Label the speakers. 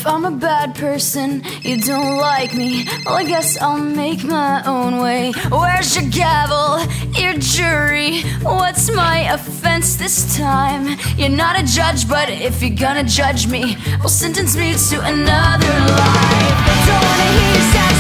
Speaker 1: I'm a bad person, you don't like me, well I guess I'll make my own way. Where's your gavel, your jury? What's my offense this time? You're not a judge, but if you're gonna judge me, well sentence me to another life. Don't wanna hear you sad